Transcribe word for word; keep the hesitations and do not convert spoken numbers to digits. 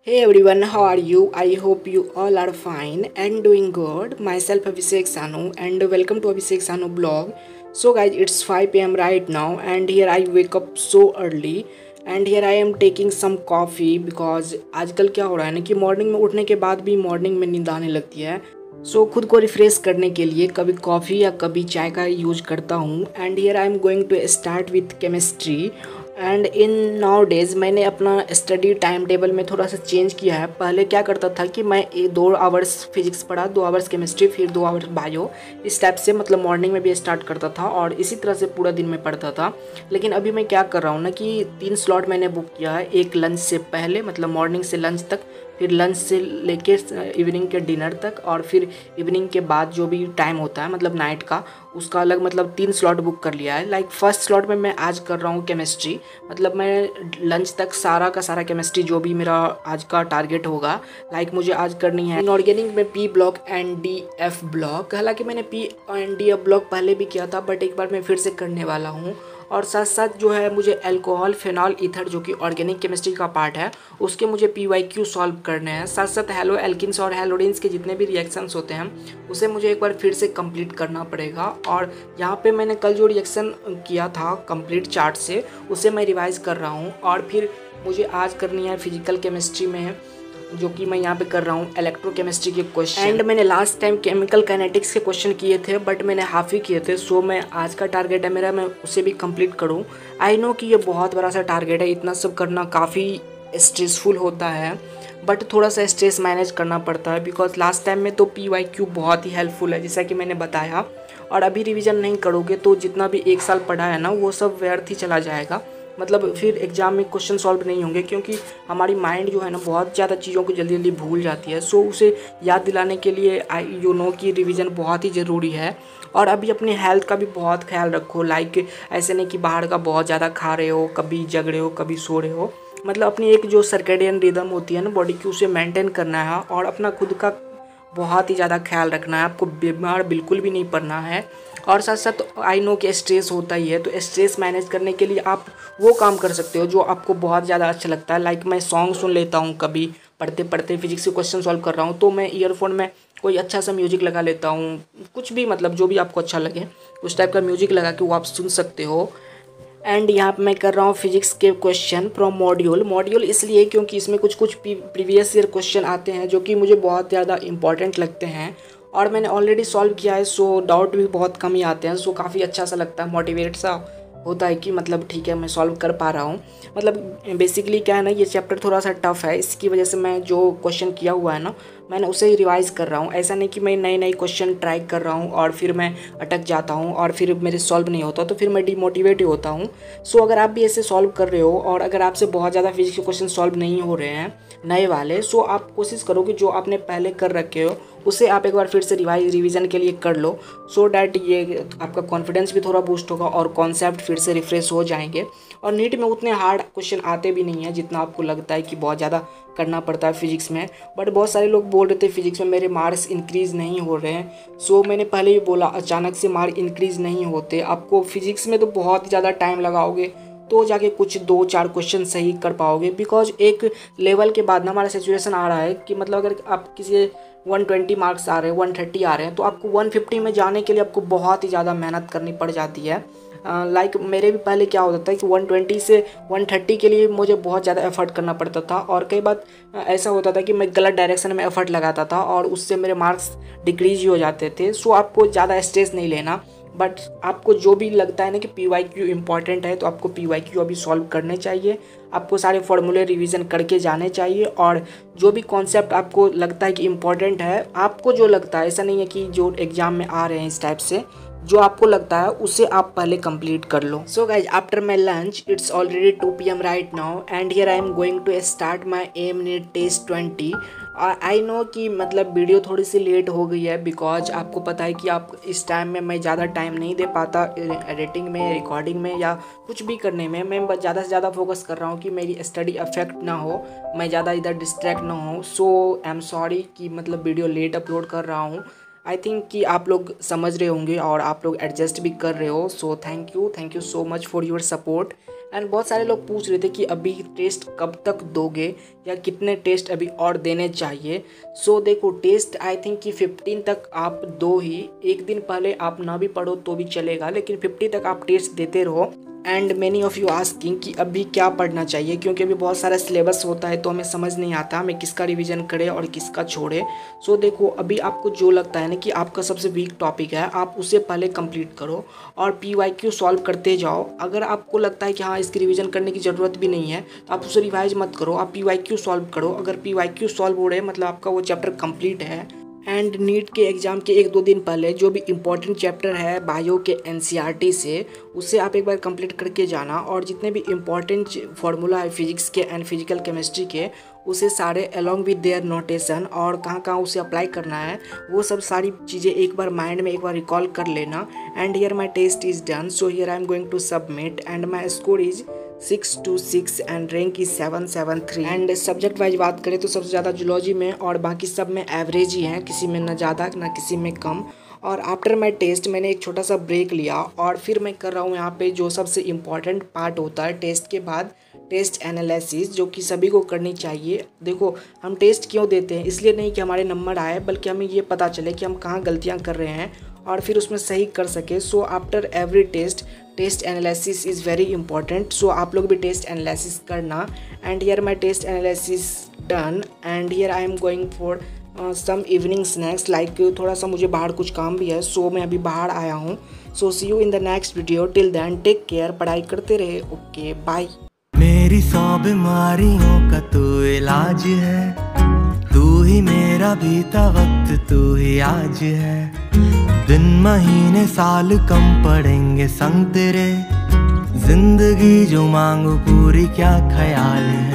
Hey everyone, how are you? I hope you all are fine and doing good. Myself Abhishek Sanu and welcome to Abhishek Sanu blog. So guys, it's five p m right now and here I wake up so early and here I am taking some coffee because आजकल क्या हो रहा है ना कि morning में उठने के बाद भी मॉर्निंग में नींद आने लगती है। सो so, खुद को रिफ्रेश करने के लिए कभी कॉफ़ी या कभी चाय का यूज करता हूँ and here I am going to start with chemistry. And in now days मैंने अपना स्टडी टाइम टेबल में थोड़ा सा चेंज किया है। पहले क्या करता था कि मैं एक दो आवर्स फिजिक्स पढ़ा, दो आवर्स केमिस्ट्री, फिर दो आवर्स बायो, इस टाइप से मतलब मॉर्निंग में भी स्टार्ट करता था और इसी तरह से पूरा दिन में पढ़ता था। लेकिन अभी मैं क्या कर रहा हूँ ना कि तीन स्लॉट मैंने बुक किया है, एक लंच से पहले मतलब मॉर्निंग से लंच तक, फिर लंच से लेके इवनिंग के डिनर तक और फिर इवनिंग के बाद जो भी टाइम होता है मतलब नाइट का, उसका अलग मतलब तीन स्लॉट बुक कर लिया है। लाइक फर्स्ट स्लॉट में मैं आज कर रहा हूँ केमिस्ट्री, मतलब मैं लंच तक सारा का सारा केमिस्ट्री जो भी मेरा आज का टारगेट होगा लाइक मुझे आज करनी है। इनऑर्गेनिक में P block and D F block, हालांकि मैंने P and D F block पहले भी किया था बट एक बार मैं फिर से करने वाला हूँ। और साथ साथ जो है मुझे अल्कोहल, फिनॉल, ईथर जो कि ऑर्गेनिक केमिस्ट्री का पार्ट है उसके मुझे पी वाई क्यू सॉल्व करने हैं। साथ साथ हेलो एल्किन्स और हेलोडिन्स के जितने भी रिएक्शंस होते हैं उसे मुझे एक बार फिर से कंप्लीट करना पड़ेगा। और यहाँ पे मैंने कल जो रिएक्शन किया था कंप्लीट चार्ट से उसे मैं रिवाइज कर रहा हूँ। और फिर मुझे आज करनी है फिजिकल केमिस्ट्री में जो कि मैं यहाँ पे कर रहा हूँ इलेक्ट्रोकेमिस्ट्री के क्वेश्चन। एंड मैंने लास्ट टाइम केमिकल काइनेटिक्स के क्वेश्चन किए थे बट मैंने हाफ ही किए थे। सो मैं आज का टारगेट है मेरा मैं उसे भी कंप्लीट करूँ। आई नो कि ये बहुत बड़ा सा टारगेट है, इतना सब करना काफ़ी स्ट्रेसफुल होता है बट थोड़ा सा स्ट्रेस मैनेज करना पड़ता है बिकॉज लास्ट टाइम में तो पी वाई क्यू बहुत ही हेल्पफुल है जैसा कि मैंने बताया। और अभी रिविज़न नहीं करोगे तो जितना भी एक साल पढ़ा है ना वो सब व्यर्थ ही चला जाएगा, मतलब फिर एग्ज़ाम में क्वेश्चन सॉल्व नहीं होंगे क्योंकि हमारी माइंड जो है ना बहुत ज़्यादा चीज़ों को जल्दी जल्दी भूल जाती है। सो उसे याद दिलाने के लिए आई यू नो कि रिवीजन बहुत ही ज़रूरी है। और अभी अपने हेल्थ का भी बहुत ख्याल रखो, लाइक ऐसे नहीं कि बाहर का बहुत ज़्यादा खा रहे हो, कभी जग रहे हो कभी सो रहे हो, मतलब अपनी एक जो सर्केडियन रिदम होती है ना बॉडी की उसे मेंटेन करना है और अपना खुद का बहुत ही ज़्यादा ख्याल रखना है। आपको बीमार बिल्कुल भी नहीं पड़ना है। और साथ साथ आई नो कि स्ट्रेस होता ही है, तो स्ट्रेस मैनेज करने के लिए आप वो काम कर सकते हो जो आपको बहुत ज़्यादा अच्छा लगता है। लाइक मैं सॉन्ग सुन लेता हूँ, कभी पढ़ते पढ़ते फिजिक्स के क्वेश्चन सॉल्व कर रहा हूँ तो मैं ईयरफोन में कोई अच्छा सा म्यूजिक लगा लेता हूँ, कुछ भी मतलब जो भी आपको अच्छा लगे उस टाइप का म्यूजिक लगा के वो आप सुन सकते हो। एंड यहाँ पे मैं कर रहा हूँ फिजिक्स के क्वेश्चन फ्रॉम मॉड्यूल। मॉड्यूल इसलिए क्योंकि इसमें कुछ कुछ प्रीवियस ईयर क्वेश्चन आते हैं जो कि मुझे बहुत ज़्यादा इंपॉर्टेंट लगते हैं और मैंने ऑलरेडी सॉल्व किया है। सो डाउट भी बहुत कम ही आते हैं। सो काफ़ी अच्छा सा लगता है, मोटिवेट सा होता है कि मतलब ठीक है मैं सॉल्व कर पा रहा हूँ। मतलब बेसिकली क्या है ना, ये चैप्टर थोड़ा सा टफ है, इसकी वजह से मैं जो क्वेश्चन किया हुआ है ना मैंने उसे ही रिवाइज़ कर रहा हूँ। ऐसा नहीं कि मैं नए नए क्वेश्चन ट्राई कर रहा हूँ और फिर मैं अटक जाता हूँ और फिर मेरे सॉल्व नहीं होता तो फिर मैं डिमोटिवेट ही होता हूँ। सो अगर आप भी ऐसे सॉल्व कर रहे हो और अगर आपसे बहुत ज़्यादा फिजिक्स के क्वेश्चन सॉल्व नहीं हो रहे हैं नए वाले, सो आप कोशिश करो कि जो आपने पहले कर रखे हो उसे आप एक बार फिर से रिवाइज रिवीजन के लिए कर लो। सो डैट ये आपका कॉन्फिडेंस भी थोड़ा बूस्ट होगा और कॉन्सेप्ट फिर से रिफ्रेश हो जाएंगे। और नीट में उतने हार्ड क्वेश्चन आते भी नहीं है जितना आपको लगता है कि बहुत ज़्यादा करना पड़ता है फिजिक्स में। बट बहुत सारे लोग बोल रहे थे फिजिक्स में मेरे मार्क्स इंक्रीज़ नहीं हो रहे हैं। सो मैंने पहले ही बोला अचानक से मार्क इंक्रीज़ नहीं होते, आपको फिजिक्स में तो बहुत ही ज़्यादा टाइम लगाओगे तो जाके कुछ दो चार क्वेश्चन सही कर पाओगे। बिकॉज एक लेवल के बाद ना हमारा सिचुएशन आ रहा है कि मतलब अगर आप किसी वन ट्वेंटी मार्क्स आ रहे हैं, वन थर्टी आ रहे हैं तो आपको वन फिफ्टी में जाने के लिए आपको बहुत ही ज़्यादा मेहनत करनी पड़ जाती है। लाइक uh, like, मेरे भी पहले क्या होता था कि वन ट्वेंटी से वन थर्टी के लिए मुझे बहुत ज़्यादा एफर्ट करना पड़ता था और कई बार ऐसा होता था कि मैं गलत डायरेक्शन में एफर्ट लगाता था और उससे मेरे मार्क्स डिक्रीज ही हो जाते थे। सो आपको ज़्यादा स्ट्रेस नहीं लेना, बट आपको जो भी लगता है ना कि पी वाई क्यू इम्पॉर्टेंट है तो आपको पी वाई क्यू अभी सॉल्व करने चाहिए। आपको सारे फॉर्मूले रिवीजन करके जाने चाहिए और जो भी कॉन्सेप्ट आपको लगता है कि इम्पॉर्टेंट है, आपको जो लगता है, ऐसा नहीं है कि जो एग्ज़ाम में आ रहे हैं इस टाइप से, जो आपको लगता है उसे आप पहले कंप्लीट कर लो। So guys after my lunch it's already two P M right now and here I am going to start my M NEET test twenty. I know कि मतलब वीडियो थोड़ी सी लेट हो गई है बिकॉज आपको पता है कि आप इस टाइम में मैं ज़्यादा टाइम नहीं दे पाता एडिटिंग में, रिकॉर्डिंग में या कुछ भी करने में। मैं ज़्यादा से ज़्यादा फोकस कर रहा हूँ कि मेरी स्टडी अफेक्ट ना हो, मैं ज़्यादा इधर डिस्ट्रैक्ट ना हो। सो आई एम सॉरी कि मतलब वीडियो लेट अपलोड कर रहा हूँ। आई थिंक कि आप लोग समझ रहे होंगे और आप लोग एडजस्ट भी कर रहे हो। So thank you thank you so much for your support and बहुत सारे लोग पूछ रहे थे कि अभी टेस्ट कब तक दोगे या कितने टेस्ट अभी और देने चाहिए। सो so, देखो टेस्ट आई थिंक कि फिफ्टीन तक आप दो ही, एक दिन पहले आप ना भी पढ़ो तो भी चलेगा, लेकिन फिफ्टीन तक आप टेस्ट देते रहो। And many of you asking कि अभी क्या पढ़ना चाहिए, क्योंकि अभी बहुत सारा सिलेबस होता है तो हमें समझ नहीं आता हमें किसका रिवीजन करे और किसका छोड़े। सो so, देखो अभी आपको जो लगता है ना कि आपका सबसे वीक टॉपिक है आप उसे पहले कंप्लीट करो और पी वाई क्यू सॉल्व करते जाओ। अगर आपको लगता है कि हाँ इसकी रिवीजन करने की ज़रूरत भी नहीं है तो आप उसे रिवाइज मत करो, आप पी वाई क्यू सॉल्व करो। अगर पी वाई क्यू सॉल्व हो रहे मतलब आपका वो चैप्टर कंप्लीट है। एंड नीट के एग्ज़ाम के एक दो दिन पहले जो भी इम्पोर्टेंट चैप्टर है बायो के N C E R T उसे आप एक बार कंप्लीट करके जाना, और जितने भी इम्पोर्टेंट फार्मूला है फिजिक्स के एंड फिजिकल केमिस्ट्री के उसे सारे अलॉन्ग विद देयर नोटेशन और कहाँ कहाँ उसे अप्लाई करना है वो सब सारी चीज़ें एक बार माइंड में एक बार रिकॉल कर लेना। And here my test is done, so here I am going to submit and my score is six two six and rank is seven seven three. And subject wise बात करें तो सबसे ज़्यादा zoology में और बाकी सब में एवरेज ही हैं, किसी में ना ज़्यादा ना किसी में कम। और आफ्टर माई टेस्ट मैंने एक छोटा सा ब्रेक लिया और फिर मैं कर रहा हूँ यहाँ पे जो सबसे इम्पॉर्टेंट पार्ट होता है टेस्ट के बाद, टेस्ट एनालिसिस, जो कि सभी को करनी चाहिए। देखो हम टेस्ट क्यों देते हैं, इसलिए नहीं कि हमारे नंबर आए बल्कि हमें ये पता चले कि हम कहाँ गलतियाँ कर रहे हैं और फिर उसमें सही कर सके। So after every test test analysis is very important. So आप लोग भी टेस्ट एनालिसिस करना। And here my test analysis done and here I am going for some evening snacks, like थोड़ा सा मुझे बाहर कुछ काम भी है, सो so, मैं अभी बाहर आया हूँ। So see you in the next video, till then take care, पढ़ाई करते रहे, ओके बाय। मेरी सौ बीमारियों का तू इलाज है, तू ही मेरा बीता वक्त, तू ही आज है। दिन महीने साल कम पड़ेंगे संग तेरे, जिंदगी जो मांगो पूरी क्या ख्याल है।